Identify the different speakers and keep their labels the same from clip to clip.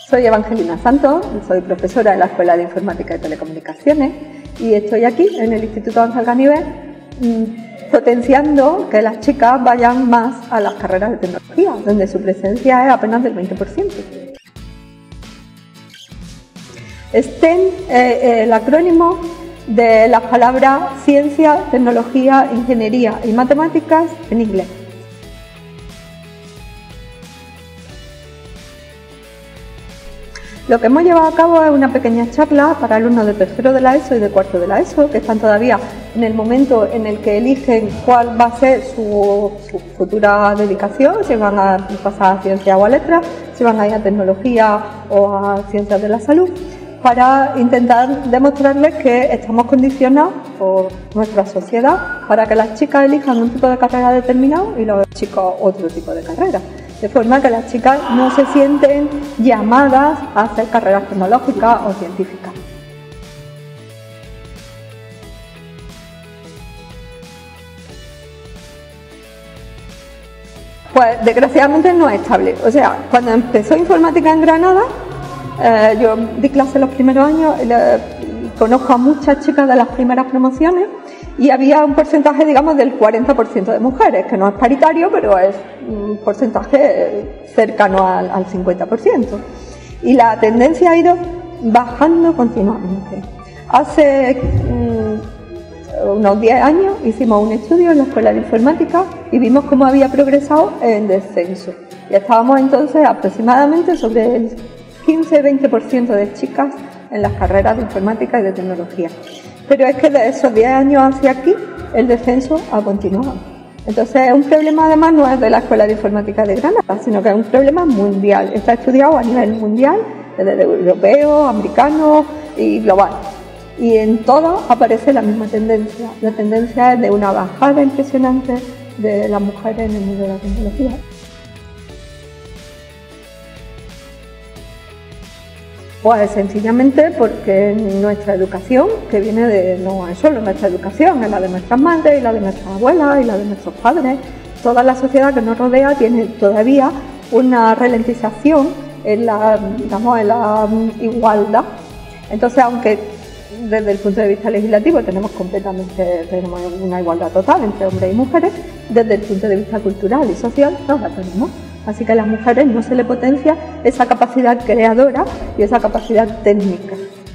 Speaker 1: Soy Evangelina Santos, soy profesora en la Escuela de Informática y Telecomunicaciones y estoy aquí en el Instituto Ángel Ganivet potenciando que las chicas vayan más a las carreras de tecnología, donde su presencia es apenas del 20%. STEM es el acrónimo de las palabras ciencia, tecnología, ingeniería y matemáticas en inglés. Lo que hemos llevado a cabo es una pequeña charla para alumnos de tercero de la ESO y de cuarto de la ESO, que están todavía en el momento en el que eligen cuál va a ser su futura dedicación, si van a pasar a ciencias o a letras, si van a ir a tecnología o a ciencias de la salud, para intentar demostrarles que estamos condicionados por nuestra sociedad para que las chicas elijan un tipo de carrera determinado y los chicos otro tipo de carrera. De forma que las chicas no se sienten llamadas a hacer carreras tecnológicas o científicas. Pues desgraciadamente no es estable. O sea, cuando empezó informática en Granada, yo di clase los primeros años, conozco a muchas chicas de las primeras promociones y había un porcentaje, digamos, del 40% de mujeres, que no es paritario, pero es un porcentaje cercano al 50%. Y la tendencia ha ido bajando continuamente. Hace unos 10 años hicimos un estudio en la Escuela de Informática y vimos cómo había progresado en descenso. Y estábamos entonces aproximadamente sobre el 15-20% de chicas en las carreras de informática y de tecnología. Pero es que de esos 10 años hacia aquí el descenso ha continuado. Entonces un problema además no es de la Escuela de Informática de Granada, sino que es un problema mundial. Está estudiado a nivel mundial, desde europeo, americano y global. Y en todo aparece la misma tendencia. La tendencia es de una bajada impresionante de las mujeres en el mundo de la tecnología. Pues sencillamente porque nuestra educación, que viene de, no es solo nuestra educación, es la de nuestras madres y la de nuestras abuelas y la de nuestros padres, toda la sociedad que nos rodea tiene todavía una ralentización en la, digamos, en la igualdad. Entonces, aunque desde el punto de vista legislativo tenemos una igualdad total entre hombres y mujeres, desde el punto de vista cultural y social no la tenemos. Así que a las mujeres no se le potencia esa capacidad creadora y esa capacidad técnica.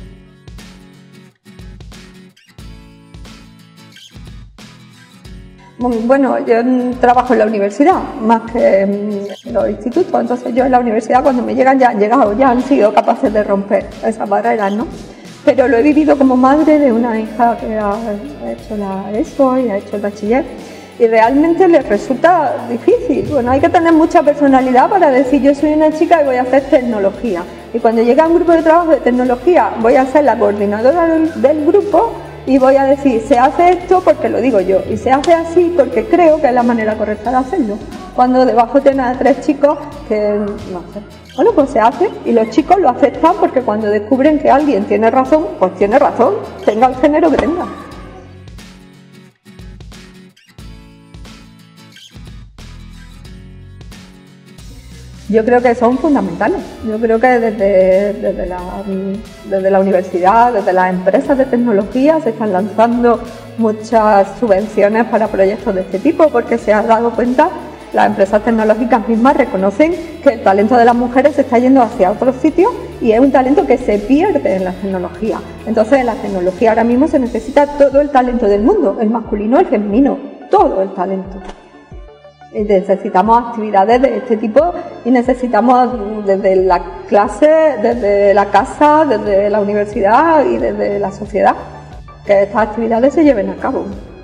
Speaker 1: Bueno, yo trabajo en la universidad más que en los institutos, entonces yo en la universidad cuando me llegan ya han llegado, ya han sido capaces de romper esas barreras, ¿no? Pero lo he vivido como madre de una hija que ha hecho la ESO y ha hecho el bachiller. Y realmente les resulta difícil. Bueno, hay que tener mucha personalidad para decir yo soy una chica y voy a hacer tecnología. Y cuando llega a un grupo de trabajo de tecnología voy a ser la coordinadora del grupo y voy a decir se hace esto porque lo digo yo y se hace así porque creo que es la manera correcta de hacerlo. Cuando debajo tiene a 3 chicos que no sé. Bueno, pues se hace y los chicos lo aceptan porque cuando descubren que alguien tiene razón, pues tiene razón, tenga el género que tenga. Yo creo que son fundamentales. Yo creo que desde la universidad, desde las empresas de tecnología se están lanzando muchas subvenciones para proyectos de este tipo porque se ha dado cuenta, las empresas tecnológicas mismas reconocen que el talento de las mujeres se está yendo hacia otros sitios y es un talento que se pierde en la tecnología. Entonces en la tecnología ahora mismo se necesita todo el talento del mundo, el masculino, el femenino, todo el talento. Necesitamos actividades de este tipo y necesitamos desde la clase, desde la casa, desde la universidad y desde la sociedad que estas actividades se lleven a cabo.